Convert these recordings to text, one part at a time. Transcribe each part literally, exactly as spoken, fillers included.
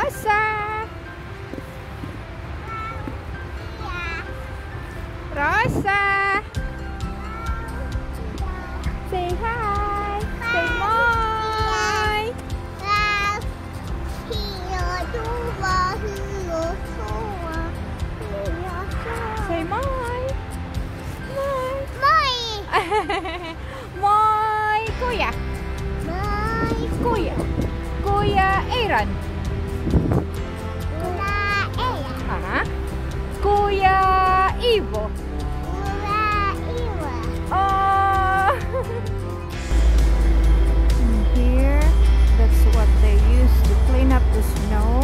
Rosa! Rosa! Say hi! Say moi! Say moi! Moi! Moi! Kuya! Kuya! Kuya Aaron! Aha. Kuya Ivo! Oh! And here, that's what they use to clean up the snow.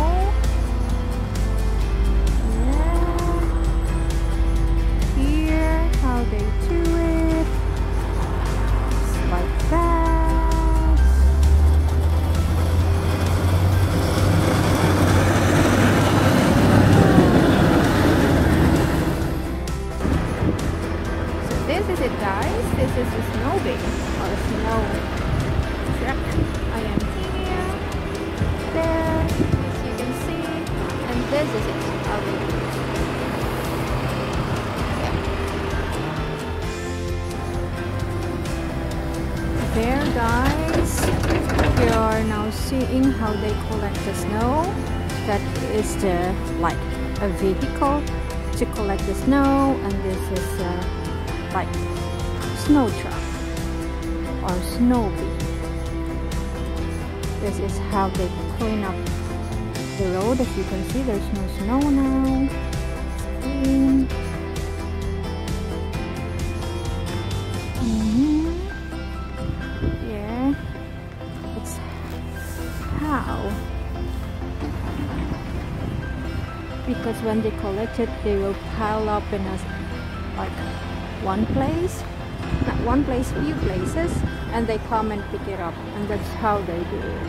Yeah. Here, how they do it. It's like that. So this is it, guys. This is the snow bin or snow truck. I am here, there, as you can see, and this is it. How we do it. Yeah. There, guys, you are now seeing how they collect the snow. That is the like a vehicle to collect the snow, and this is uh, like snow truck or snow bin. This is how they clean up the road. As you can see, there's no snow now. It's clean. Mm-hmm. Yeah, it's how. Because when they collect it, they will pile up in a like one place, not one place, few places, and they come and pick it up, and that's how they do it.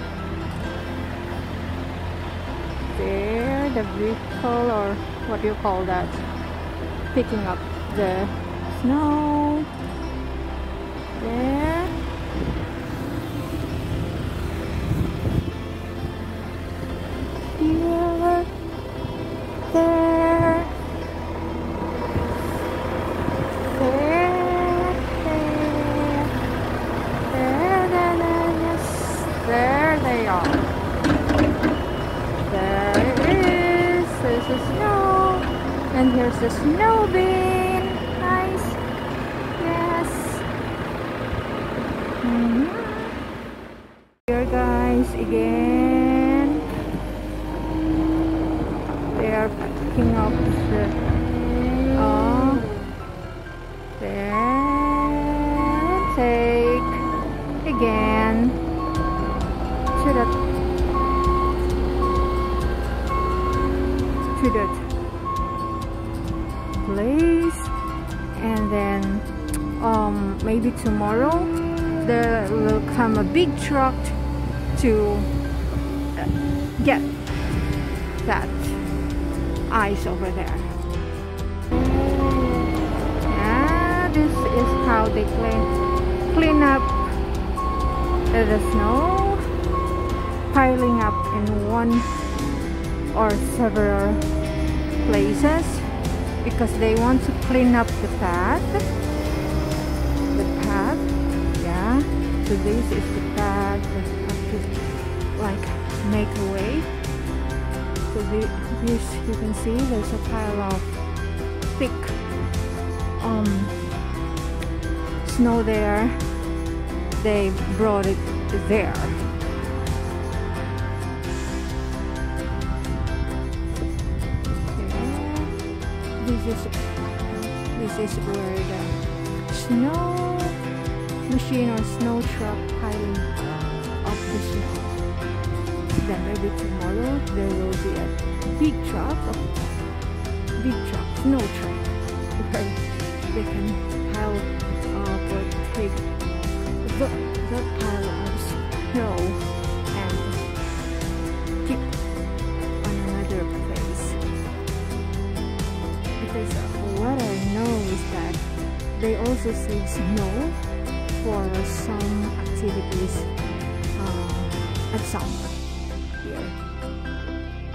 There, the vehicle, or what do you call that, picking up the snow. There. Here. There. There. There. There. There. There. Yes. There they are. There it is. There's the snow. And here's the snow bin. Nice. Yes. Mm-hmm. Here, guys, again. They are picking up the oh, there, take again to that to that place, and then um maybe tomorrow there will come a big truck to get that ice over there. Yeah, this is how they clean clean up the snow, piling up in one or several places because they want to clean up the path. The path, yeah. So this is the path. They have to like make a way. So this, you can see there's a pile of thick um, snow there. They brought it there. This is this is where the snow machine or snow truck piling up the snow. Then maybe tomorrow there will be a big truck, a big truck, snow truck, where they can pile up or take the, the pile of snow and keep on another place. Because what I know is that they also save snow for some activities uh, at summer here.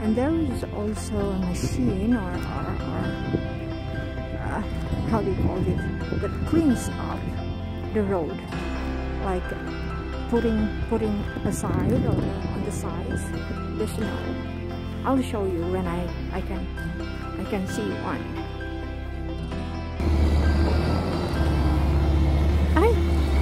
And there is also a machine or, or, or uh, how do you call it, that cleans up the road, like putting putting aside or on the sides the snow. I'll show you when I I can I can see one. Hi.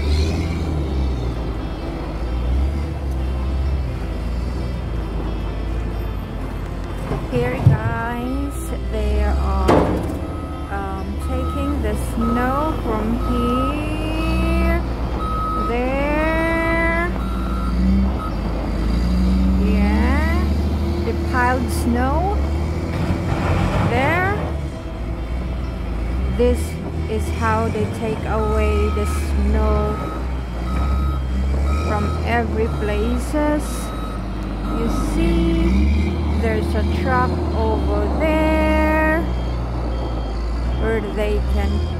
Here, guys, they are um, taking the snow from here, there, yeah, the piled snow, there. This is how they take away the snow from every places. You see, there's a truck over there where they can